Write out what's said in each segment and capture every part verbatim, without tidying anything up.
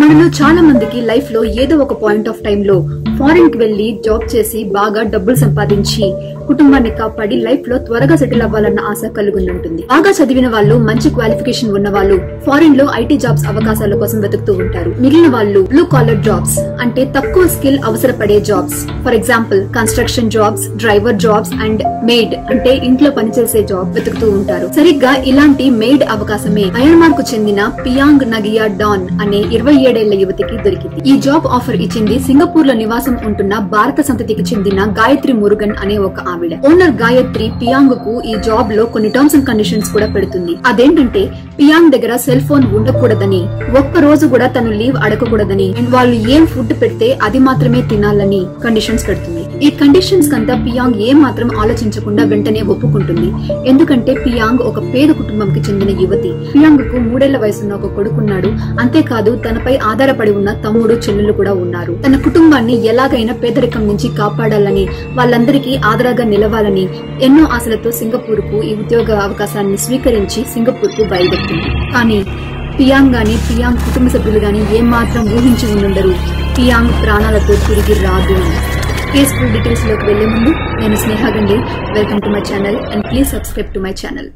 మనలో చాలా మందికి లైఫ్ లో ఏదో ఒక పాయింట్ ఆఫ్ టైం లో ఫారిన్ కి వెళ్లి జాబ్ చేసి బాగా డబ్బులు సంపాదించి కుటుంబాన్ని కాపాడి లైఫ్ లో త్వరగా సెటిల్ అవ్వాలన్న ఆశ కలుగుని ఉంటుంది. బాగా చదివిన వాళ్ళు, మంచి క్వాలిఫికేషన్ ఉన్న వాళ్ళు ఫారిన్ లో ఐటీ జాబ్స్ అవకాశాల కోసం వెతుకుతూ ఉంటారు. మిగిలిన వాళ్ళు బ్లూ కాలర్ జాబ్స్ అంటే తక్కువ స్కిల్ అవసరపడే jobs, for example construction jobs, driver jobs and maid అంటే ఇంట్లో పనిచేసే జాబ్ వెతుకుతూ ఉంటారు. సరిగ్గా ఇలాంటి మెయిడ్ అవకాశమే మయన్మార్ కు చెందిన పియాంగ్ నగియా డాన్ అనే ఇరవై ఏడేళ్ల యువతికి దొరికింది. ఈ జాబ్ ఆఫర్ ఇచ్చింది సింగపూర్ లో నివాసం ఉంటున్న భారత సంతతికి చెందిన గాయత్రి మురుగన్ అనే ఒక ఆవిడ. ఓనర్ గాయత్రి పియాంగ్ కు ఈ జాబ్ లో కొన్ని టర్మ్స్ అండ్ కండిషన్స్ కూడా పెడుతుంది. అదేంటంటే పియాంగ్ దగ్గర సెల్ ఫోన్ ఉండకూడదని, ఒక్క రోజు కూడా తను లీవ్ అడగకూడదని, అండ్ వాళ్ళు ఏం ఫుడ్ పెడితే అది మాత్రమే తినాలని కండిషన్స్ పెడుతుంది. ఈ కండిషన్స్ కంతా పియాంగ్ ఏ మాత్రం ఆలోచించకుండా వెంటనే ఒప్పుకుంటుంది. ఎందుకంటే పియాంగ్ ఒక పేద కుటుంబంకి చెందిన యువతి. పియాంగ్ కు మూడేళ్ల వయసున్న ఒక కొడుకున్నాడు. అంతేకాదు తనపై ఆధారపడి ఉన్న తమ్ముడు, చెల్లెలు కూడా ఉన్నారు. తన కుటుంబాన్ని ఎలాగైనా పేదరికం నుంచి కాపాడాలని, వాళ్ళందరికీ ఆదరాగా నిలవాలని ఎన్నో ఆశలతో సింగపూర్ కు ఈ ఉద్యోగ అవకాశాన్ని స్వీకరించి సింగపూర్ కు బయలుదేరుతుంది. కానీ పియాంగ్ గాని, పియాంగ్ కుటుంబ సభ్యులు గాని ఏమాత్రం ఊహించి ఉండుండరు పియాంగ్ ప్రాణాలతో తిరిగి రాదు. కేస్ ఫుల్ డీటెయిల్స్ లోకి వెళ్లే ముందు నేను Sneha Gandi. Welcome to my channel and please subscribe to my channel.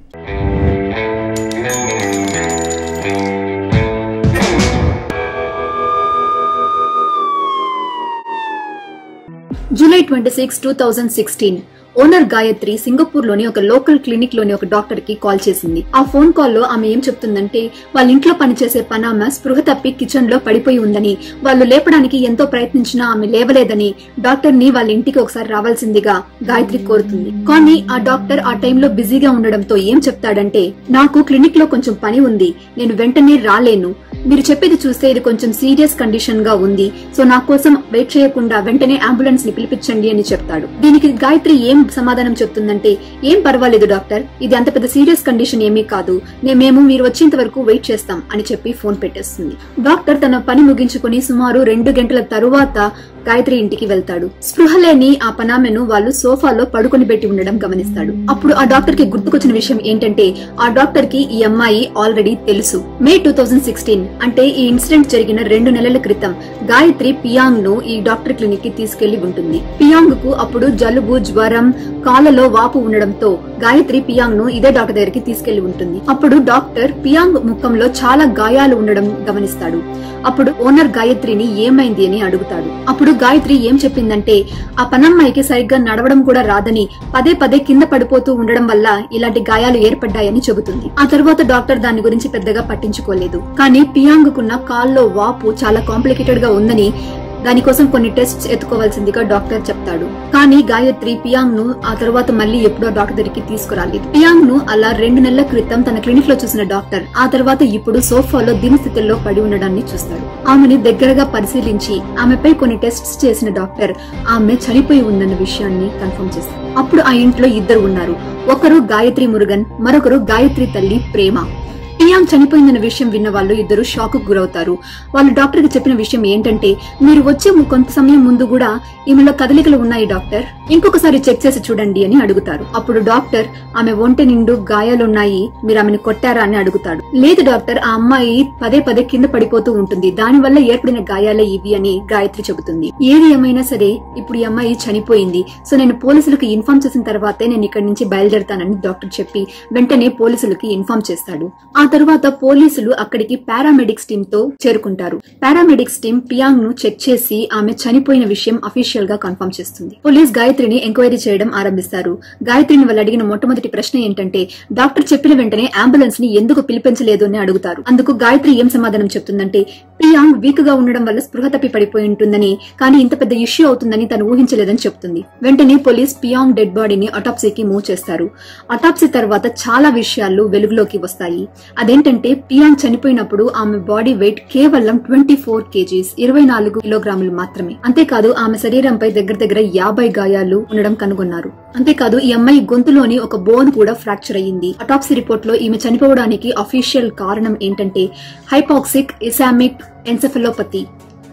July twenty six two thousand sixteen owner Gayathri Singapore లోని ఒక లోకల్ క్లినిక్ లోని ఒక డాక్టర్ కి కాల్ చేసింది. ఆ ఫోన్ కాల్ లో ఆమె ఏం చెప్తుందంటే వాళ్ళ ఇంట్లో పనిచేసే పనామ స్పృహ తప్పి కిచెన్ లో పడిపోయి ఉందని, వాళ్ళు లేపడానికి ఎంతో ప్రయత్నించినా ఆమె లేవలేదని డాక్టర్ ని వాళ్ళ ఇంటికి ఒకసారి రావాల్సిందిగా గాయత్రి కోరుతుంది. కానీ ఆ డాక్టర్ ఆ టైంలో బిజీగా ఉండడంతో ఏం చెప్తాడంటే, నాకు క్లినిక్ లో కొంచెం పని ఉంది, నేను వెంటనే రాలేను, మీరు చెప్పేది చూస్తే ఇది కొంచెం సీరియస్ కండిషన్ గా ఉంది, సో నా కోసం వెయిట్ చేయకుండా వెంటనే అంబులెన్స్ ని పిలిపించండి అని చెప్తాడు. దీనికి గాయత్రి ఏం సమాధానం చెప్తుందంటే, ఏం పర్వాలేదు డాక్టర్, ఇది అంత పెద్ద సీరియస్ కండిషన్ ఏమీ కాదు, మేము మీరు వచ్చేంత వరకు వెయిట్ చేస్తాం అని చెప్పి ఫోన్ పెట్టేస్తుంది. డాక్టర్ తన పని ముగించుకుని సుమారు రెండు గంటల తరువాత గాయత్రి ఇంటికి వెళ్తాడు. స్పృహ లేని ఆ పనామెను వాళ్ళు సోఫాలో పడుకొని పెట్టి ఉండడం గమనిస్తాడు. అప్పుడు ఆ డాక్టర్ కి గుర్తుకొచ్చిన విషయం ఏంటంటే, ఆ డాక్టర్ కి ఈ అమ్మాయి ఆల్రెడీ తెలుసు. మే టూ థౌజండ్ సిక్స్టీన్ అంటే ఈ ఇన్సిడెంట్ జరిగిన రెండు నెలల క్రితం గాయత్రి పియాంగ్ ను ఈ డాక్టర్ క్లినిక్ కి తీసుకెళ్లి ఉంటుంది. పియాంగ్ కు అప్పుడు జలుబు, జ్వరం, కాళ్ళలో వాపు ఉండడంతో గాయత్రి పియాంగ్ ను ఇదే డాక్టర్ దగ్గరికి తీసుకెళ్లి ఉంటుంది. అప్పుడు డాక్టర్ పియాంగ్ ముఖంలో చాలా గాయాలు ఉండడం గమనిస్తాడు. అప్పుడు ఓనర్ గాయత్రిని ఏమైంది అని అడుగుతాడు. అప్పుడు గాయత్రి ఏం చెప్పిందంటే, ఆ పనమ్మాయికి సరిగ్గా నడవడం కూడా రాదని, పదే పదే కింద పడిపోతూ ఉండడం వల్ల ఇలాంటి గాయాలు ఏర్పడ్డాయని చెబుతుంది. ఆ తర్వాత డాక్టర్ దాని గురించి పెద్దగా పట్టించుకోలేదు. కానీ పియాంగ్ కున్న కాల్లో వాపు చాలా కాంప్లికేటెడ్ గా ఉందని, దానికోసం కొన్ని టెస్ట్స్ ఎత్తుకోవాల్సిందిగా డాక్టర్ చెప్తాడు. కానీ గాయత్రి పియాంగ్ ను ఆ తర్వాత మళ్లీ ఎప్పుడో డాక్టర్ దగ్గరికి తీసుకురాలేదు. పియాంగ్ ను అలా రెండు నెలల క్రితం తన క్లినిక్ లో చూసిన డాక్టర్ ఆ తర్వాత ఇప్పుడు సోఫాలో దీనస్థితిలో పడి ఉండడాన్ని చూస్తాడు. ఆమెని దగ్గరగా పరిశీలించి ఆమెపై కొన్ని టెస్ట్స్ చేసిన డాక్టర్ ఆమె చనిపోయి ఉందన్న విషయాన్ని కన్ఫర్మ్ చేస్తారు. అప్పుడు ఆ ఇంట్లో ఇద్దరు ఉన్నారు. ఒకరు గాయత్రి మురుగన్, మరొకరు గాయత్రి తల్లి ప్రేమ. పియాంగ్ చనిపోయిందన్న విషయం విన్న వాళ్ళు ఇద్దరు షాక్ కు గురవుతారు. వాళ్ళు డాక్టర్ కి చెప్పిన విషయం ఏంటంటే, మీరు వచ్చే కొంత సమయం ముందు కూడా ఈమెలో కదలికలు ఉన్నాయి డాక్టర్, ఇంకొకసారి చెక్ చేసి చూడండి అని అడుగుతారు. అప్పుడు డాక్టర్ ఆమె ఒంటి నిండు గాయాలున్నాయి, మీరు ఆమెను కొట్టారా అని అడుగుతాడు. లేదు డాక్టర్, ఆ అమ్మాయి పదే పదే కింద పడిపోతూ ఉంటుంది, దానివల్ల ఏర్పడిన గాయాలే ఇవి అని గాయత్రి చెబుతుంది. ఏది ఏమైనా సరే ఇప్పుడు ఈ అమ్మాయి చనిపోయింది, సో నేను పోలీసులకు ఇన్ఫార్మ్ చేసిన తర్వాతే నేను ఇక్కడి నుంచి బయలుదేరుతానని డాక్టర్ చెప్పి వెంటనే పోలీసులకి ఇన్ఫార్మ్ చేస్తాడు. ఆ తర్వాత పోలీసులు అక్కడికి పారామెడిక్స్ టీమ్ తో చేరుకుంటారు. పారామెడిక్స్ టీమ్ పియాంగ్ ను చెక్ చేసి ఆమె చనిపోయిన విషయం అఫీషియల్ గా కన్ఫర్మ్ చేస్తుంది. పోలీస్ గాయత్రిని ఎంక్వైరీ చేయడం ఆరంభిస్తారు. గాయత్రిని వాళ్ళు అడిగిన మొట్టమొదటి ప్రశ్న ఏంటంటే, డాక్టర్ చెప్పిన వెంటనే అంబులెన్స్ ని ఎందుకు పిలిపించలేదు అని అడుగుతారు. అందుకు గాయత్రి ఏం సమాధానం చెప్తుందంటే, పియాంగ్ వీక్ గా ఉండడం వల్ల స్పృహ తప్పి పడిపోయి ఉంటుందని, కానీ ఇంత పెద్ద ఇష్యూ అవుతుందని తను ఊహించలేదని చెప్తుంది. వెంటనే పోలీస్ పియాంగ్ డెడ్ బాడీని అటాప్సీకి మూవ్ చేస్తారు. అటాప్సీ తర్వాత చాలా విషయాలు వెలుగులోకి వస్తాయి. అదేంటంటే, పియాంగ్ చనిపోయినప్పుడు ఆమె బాడీ వెయిట్ కేవలం ట్వంటీ ఫోర్ కేజీస్ ఇరవై నాలుగు కిలోగ్రాములు మాత్రమే. అంతేకాదు ఆమె శరీరంపై దగ్గర దగ్గర యాభై గాయాలు ఉండడం కనుగొన్నారు. అంతేకాదు ఈ అమ్మాయి గొంతులోని ఒక బోన్ కూడా ఫ్రాక్చర్ అయ్యింది. అటాప్సీ రిపోర్ట్ లో ఈమె చనిపోవడానికి అఫీషియల్ కారణం ఏంటంటే హైపాక్సిక్ ఇసామిక్ ఎన్సెఫలోపతి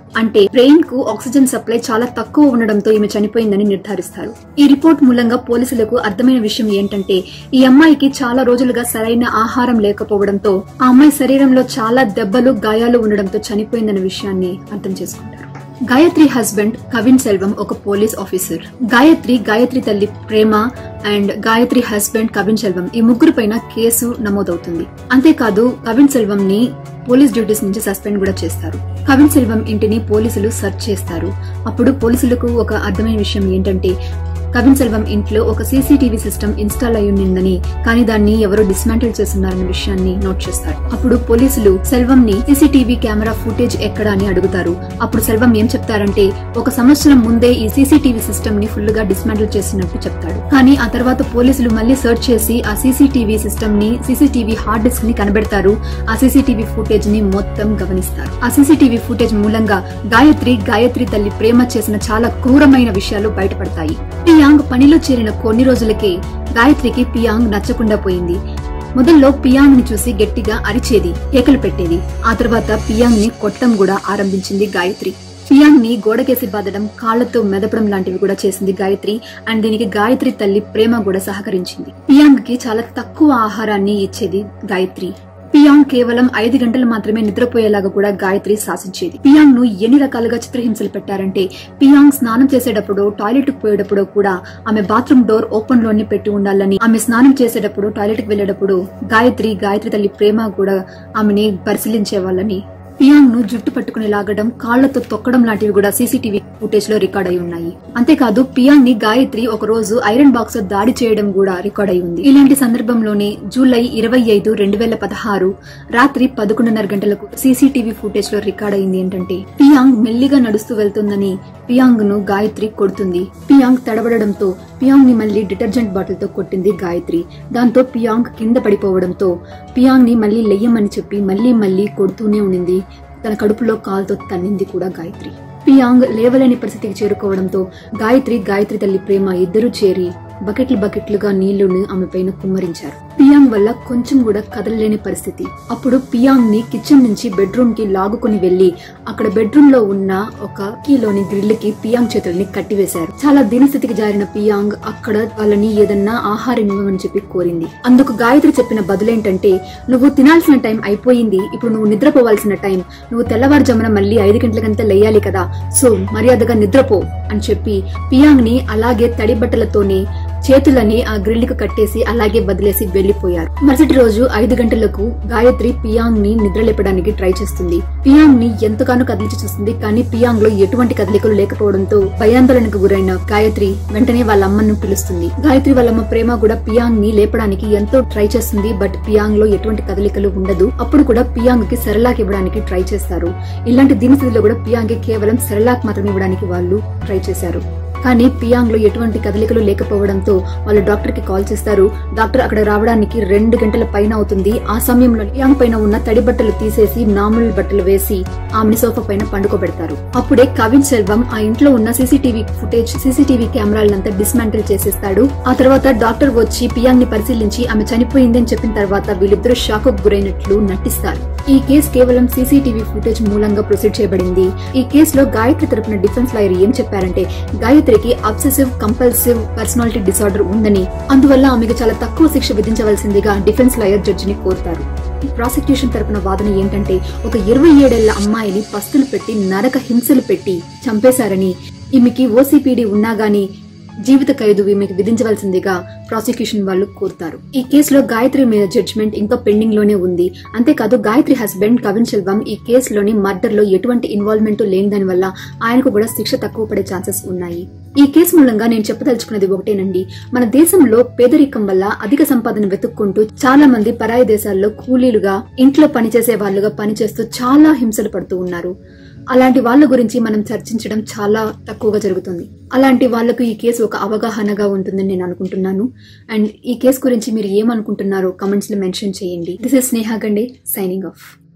అంటే బ్రెయిన్ కు ఆక్సిజన్ సప్లై చాలా తక్కువ ఉండడంతో ఈమె చనిపోయిందని నిర్ధారిస్తారు. ఈ రిపోర్ట్ మూలంగా పోలీసులకు అర్థమైన విషయం ఏంటంటే ఈ అమ్మాయికి చాలా రోజులుగా సరైన ఆహారం లేకపోవడంతో ఆ అమ్మాయి శరీరంలో చాలా దెబ్బలు గాయాలు ఉండడంతో చనిపోయిందనే విషయాన్ని అర్థం చేసుకుంటారు. గాయత్రి హస్బెండ్ కవిన్ సెల్వం ఒక పోలీస్ ఆఫీసర్. గాయత్రి, గాయత్రి తల్లి ప్రేమ అండ్ గాయత్రి హస్బెండ్ కవిన్ సెల్వం ఈ ముగ్గురు పైన కేసు నమోదవుతుంది. అంతేకాదు కవిన్ సెల్వం ని పోలీస్ డ్యూటీస్ నుంచి సస్పెండ్ కూడా చేస్తారు. కవిన్ సెల్వం ఇంటిని పోలీసులు సెర్చ్ చేస్తారు. అప్పుడు పోలీసులకు ఒక అర్థమైన విషయం ఏంటంటే కవిన్ సెల్వం ఇంట్లో ఒక సీసీటీవీ సిస్టమ్ ఇన్స్టాల్ అయి ఉందని, కానీ దాన్ని ఎవరో డిస్మాంటిల్ చేస్తున్నారన్న విషయాన్ని నోట్ చేస్తారు. అప్పుడు పోలీసులు సెల్వం ని సీసీటీవీ కెమెరా ఫుటేజ్ ఎక్కడ అని అడుగుతారు. అప్పుడు సెల్వం ఏం చెప్తారంటే ఒక సంవత్సరం ముందే ఈ సీసీటీవీ సిస్టమ్ ని ఫుల్ గా డిస్మాంటిల్ చేసినట్టు చెప్తాడు. కానీ ఆ తర్వాత పోలీసులు మళ్లీ సెర్చ్ చేసి ఆ సీసీటీవీ సిస్టమ్ ని సీసీటీవీ హార్డ్ డిస్క్ ని కనబెడతారు. ఆ సీసీటీవీ ఫుటేజ్ ని మొత్తం గమనిస్తారు. ఆ సీసీటీవీ ఫుటేజ్ మూలంగా గాయత్రి, గాయత్రి తల్లి ప్రేమ చేసిన చాలా క్రూరమైన విషయాలు బయటపడతాయి. పియాంగ్ పనిలో చేరిన కొన్ని రోజులకే గాయత్రికి పియాంగ్ నచ్చకుండా పోయింది. మొదల్లో పియాంగ్ ని చూసి గట్టిగా అరిచేది, కేకలు పెట్టేది. ఆ తర్వాత పియాంగ్ ని కొట్టడం కూడా ఆరంభించింది గాయత్రి. పియాంగ్ ని గోడకేసి బాదడం, కాళ్లతో మెదపడం లాంటివి కూడా చేసింది గాయత్రి. అండ్ దీనికి గాయత్రి తల్లి ప్రేమ కూడా సహకరించింది. పియాంగ్ కి చాలా తక్కువ ఆహారాన్ని ఇచ్చేది గాయత్రి. పియాంగ్ కేవలం ఐదు గంటలు మాత్రమే నిద్రపోయేలాగా కూడా గాయత్రి శాసించేది. పియాంగ్ ను ఎన్ని రకాలుగా చిత్రహింసలు పెట్టారంటే పియాంగ్ స్నానం చేసేటప్పుడు, టాయిలెట్ కు పోయేటప్పుడు కూడా ఆమె బాత్రూమ్ డోర్ ఓపెన్ లోనే పెట్టి ఉండాలని, ఆమె స్నానం చేసేటప్పుడు, టాయిలెట్ కు వెళ్లేటప్పుడు గాయత్రి, గాయత్రి తల్లి ప్రేమ కూడా ఆమెని పరిశీలించే వాళ్ళని. పియాంగ్ ను జుట్టు పట్టుకుని లాగడం, కాళ్లతో తొక్కడం లాంటివి కూడా సీసీటీవీ ఫుటేజ్ లో రికార్డ్ అయి ఉన్నాయి. అంతేకాదు పియాంగ్ ని గాయత్రి ఒక రోజు ఐరన్ బాక్స్ తో దాడి చేయడం కూడా రికార్డ్ అయి ఉంది. ఇలాంటి సందర్భంలోనే జూలై ఇరవై ఐదు రెండు వేల పదహారు రాత్రి పదకొండున్నర గంటలకు సీసీటీవీ ఫుటేజ్ లో రికార్డ్ అయింది ఏంటంటే పియాంగ్ మెల్లిగా నడుస్తూ వెళ్తుందని పియాంగ్ ను గాయత్రి కొడుతుంది. పియాంగ్ తడబడడంతో పియాంగ్ ని మళ్లీ డిటర్జెంట్ బాటిల్ తో కొట్టింది గాయత్రి. దాంతో పియాంగ్ కింద పడిపోవడంతో పియాంగ్ ని మళ్లీ లెయ్యమని చెప్పి మళ్లీ మళ్లీ కొడుతూనే ఉండింది. తన కడుపులో కాలుతో తన్నింది కూడా గాయత్రి. పియాంగ్ లేవలేని పరిస్థితికి చేరుకోవడంతో గాయత్రి, గాయత్రి తల్లి ప్రేమ ఇద్దరూ చేరి బకెట్లు బకెట్లుగా నీళ్లను ఆమె పైన కుమ్మరించారు. పియాంగ్ వల్ల కొంచెం కూడా కదలలేని పరిస్థితి. అప్పుడు పియాంగ్ ని కిచెన్ నుంచి బెడ్రూమ్ కి లాగుకుని వెళ్లి అక్కడ బెడ్రూమ్ లో ఉన్న ఒక కీలోని గ్రిల్ కి పియాంగ్ చేతుల్ని కట్టివేశారు. చాలా దీనస్థితికి జారిన పియాంగ్ అక్కడ వాళ్ళని ఏదన్నా ఆహారం ఇవ్వమని చెప్పి కోరింది. అందుకు గాయత్రి చెప్పిన బదులేంటంటే నువ్వు తినాల్సిన టైం అయిపోయింది, ఇప్పుడు నువ్వు నిద్రపోవాల్సిన టైం, నువ్వు తెల్లవారుజామున మళ్లీ ఐదు గంటలకంతా లేయాలి కదా, సో మర్యాదగా నిద్రపో అని చెప్పి పియాంగ్ ని అలాగే తడి బట్టలతోనే చేతులని ఆ గ్రిల్ కు కట్టేసి అలాగే బదిలేసి వెళ్లిపోయారు. మరుసటి రోజు ఐదు గంటలకు గాయత్రి పియాంగ్ ని నిద్రలేపడానికి ట్రై చేస్తుంది. పియాంగ్ ని ఎంతగానో కదిలిచి చూస్తుంది, కానీ పియాంగ్ లో ఎటువంటి కదలికలు లేకపోవడంతో భయాందోళనకు గురైన గాయత్రి వెంటనే వాళ్ళ అమ్మను పిలుస్తుంది. గాయత్రి వాళ్ళమ్మ ప్రేమ కూడా పియాంగ్ ని లేపడానికి ఎంతో ట్రై చేస్తుంది. బట్ పియాంగ్ లో ఎటువంటి కదలికలు ఉండదు. అప్పుడు కూడా పియాంగ్ కి సెరలాక్ ఇవ్వడానికి ట్రై చేస్తారు. ఇలాంటి దీనస్థితిలో కూడా పియాంగ్ కి కేవలం సెరలాక్ మాత్రమే ఇవ్వడానికి వాళ్ళు ట్రై చేశారు. కానీ పియాంగ్ లో ఎటువంటి కదలికలు లేకపోవడంతో వాళ్ళు డాక్టర్ కి కాల్ చేస్తారు. డాక్టర్ అక్కడ రావడానికి రెండు గంటల పైన అవుతుంది. ఆ సమయంలో పియాంగ్ పైన ఉన్న తడి బట్టలు తీసేసి మామూలు బట్టలు వేసి ఆమెని సోఫా పైన పండుకోబెడతారు. అప్పుడే కవిన్ సెల్వం ఆ ఇంట్లో ఉన్న సీసీటీవీ ఫుటేజ్, సీసీటీవీ కెమెరాలంతా డిస్మాంటిల్ చేసేస్తాడు. ఆ తర్వాత డాక్టర్ వచ్చి పియాంగ్ ని పరిశీలించి ఆమె చనిపోయింది అని చెప్పిన తర్వాత వీళ్ళిద్దరూ షాక్ కు గురైనట్లు నటిస్తారు. ఈ కేసు కేవలం సీసీటీవీ ఫుటేజ్ మూలంగా ప్రొసీడ్ చేయబడింది. ఈ కేసులో గాయత్రి తరపున డిఫెన్స్ లాయర్ ఏం చెప్పారంటే గాయత్రికి అబ్సెసివ్ కంపల్సివ్ పర్సనాలిటీ డిసార్డర్ ఉందని, అందువల్ల ఆమెకు చాలా తక్కువ శిక్ష విధించవలసిందిగా డిఫెన్స్ లాయర్ జడ్జిని కోరుతారు. ప్రాసిక్యూషన్ తరపున వాదన ఏంటంటే ఒక ఇరవై ఏడేళ్ల అమ్మాయిని పస్తులు పెట్టి నరక హింసలు పెట్టి చంపేశారని, ఈమెకి ఓసీపీడీ ఉన్నా గానీ జీవిత ఖైదు ఈమెకు విధించవలసిందిగా ప్రాసిక్యూషన్ వాళ్ళు కోరుతారు. ఈ కేసులో గాయత్రి మీద జడ్జిమెంట్ ఇంకా పెండింగ్ లోనే ఉంది. అంతేకాదు గాయత్రి హస్బెండ్ కవిన్ సెల్వం ఈ కేసులోని మర్డర్ లో ఎటువంటి ఇన్వాల్వ్మెంట్ లేని దాని వల్ల ఆయనకు కూడా శిక్ష తక్కువ పడే ఛాన్సెస్ ఉన్నాయి. ఈ కేసు మూలంగా నేను చెప్పదలుచుకున్నది ఒకటేనండి, మన దేశంలో పేదరికం వల్ల అధిక సంపాదన వెతుక్కుంటూ చాలా మంది పరాయి దేశాల్లో కూలీలుగా, ఇంట్లో పనిచేసే వాళ్ళుగా పనిచేస్తూ చాలా హింసలు పడుతూ ఉన్నారు. అలాంటి వాళ్ళ గురించి మనం చర్చించడం చాలా తక్కువగా జరుగుతుంది. అలాంటి వాళ్లకు ఈ కేసు ఒక అవగాహనగా ఉంటుందని నేను అనుకుంటున్నాను. అండ్ ఈ కేసు గురించి మీరు ఏమనుకుంటున్నారో కమెంట్స్ లో మెన్షన్ చేయండి. This is Sneha Gande signing of.